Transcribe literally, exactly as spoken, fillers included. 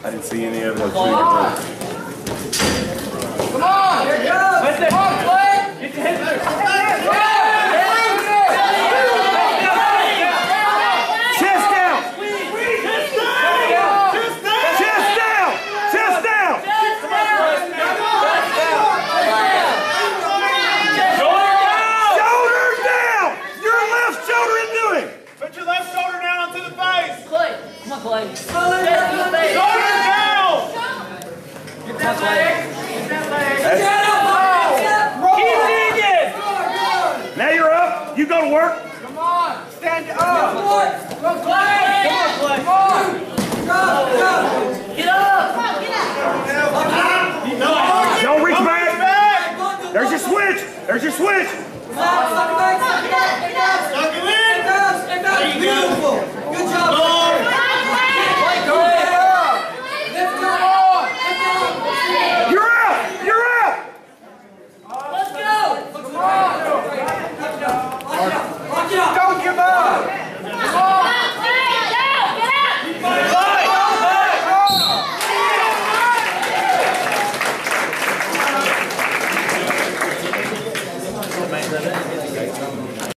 I didn't see any of it. Come on! Come on! Here it goes! Right there. Come on, Clay! Get your head there! Chest down! Chest down! Chest down! Shoulders down! Your left shoulder into him! Put your left shoulder down onto the face! Clay! Come on, Clay! Shoulders down! Get that leg! Get that leg! Keep digging! Now you're up. You go to work. Come on! Stand up! Come on, Clay! Come on, Clay! Come on! Get up! Don't reach back. There's your switch. There's your switch. Come on!